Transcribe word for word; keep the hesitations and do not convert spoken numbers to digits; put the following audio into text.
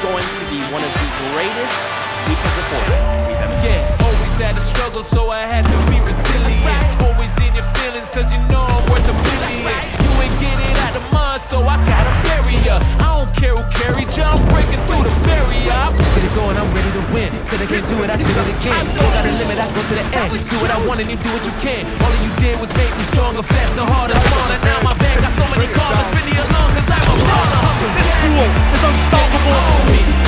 going to be one of the greatest defensive quarterbacks we've ever seen. Yeah, always had to struggle, so I had to be resilient. Right. Always in your feelings, cause you know I'm worth a billion. Right. You ain't get it out the mud, so I gotta bury ya. I don't care who carried ya, I'm breaking through the barrier. Let's get it going, I'm ready to win. Said I can't do it, I did it again. Don't got a limit, I go to the end. Do what I want and you do what you can. All of you did was make me stronger, faster, harder, smarter. Now my bag got so many cars, really alone, cause I'm a baller. This duel is unstoppable.